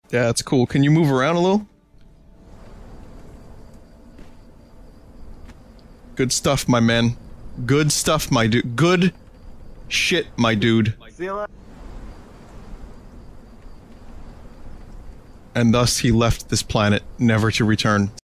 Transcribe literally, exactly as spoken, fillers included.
Yeah, that's cool. Can you move around a little? Good stuff, my man. Good stuff, my dude. Good shit, my dude. See you later. And thus he left this planet, never to return.